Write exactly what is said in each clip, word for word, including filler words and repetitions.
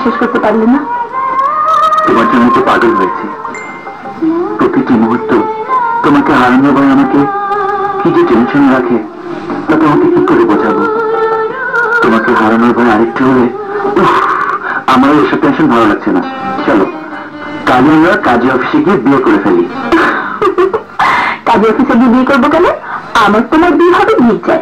বিশ্বাস করতে পারলে না? তোমার জন্য তো পাগল হয়েছে। প্রতিটি মুহূর্ত তোমাকে হারানোর ভয় আমাকে কি যে টেনশন রাখে তা তোমাকে কি করে বোঝাবো। তোমাকে হারানোর ভয় আরেকটু হলে আমার এসব টেনশন ভালো লাগছে না। চলো কাজে আমরা কাজী অফিসে গিয়ে বিয়ে করে ফেলি। কাজী অফিসে গিয়ে বিয়ে করবো কেন? আমার তোমার বিয়ে হবে গির্জায়।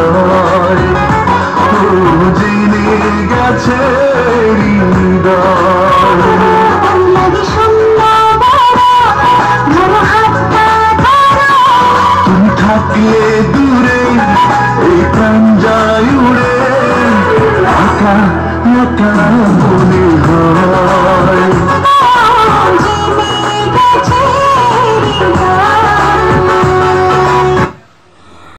হৃদয়